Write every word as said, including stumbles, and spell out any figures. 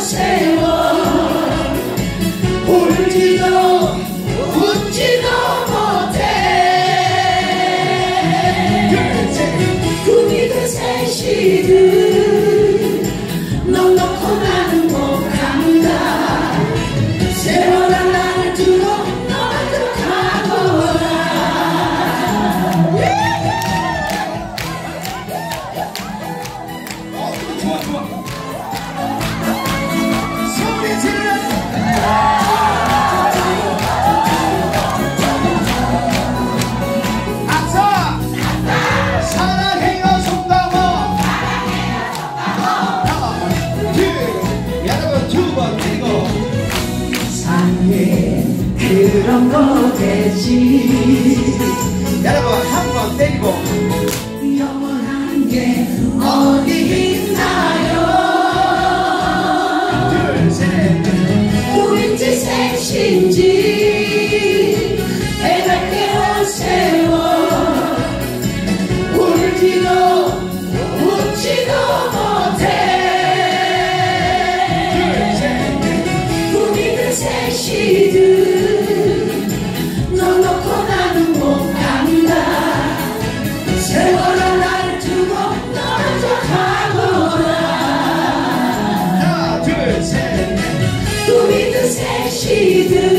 세월 울지도 웃지도 못해 꿈이든 셋이든 넌 놓고 나는 못 간다 세월아 나를 두고 너만도 가거라 좋아 좋아 소리 질러 아싸 사랑해요 손담아 여러분 두 번 그리고 사랑해 그런 거겠지 여러분 한 번 때리고 영원한 게 어디 있나요 둘셋 둘인지 셋인지 해답게 온 세월 울지도 웃지도 못해 둘이든 셋이든 넌 놓고 나는 못 간다 세월아 나를 두고 너먼저 가거라 하나 둘셋 둘이든 셋이든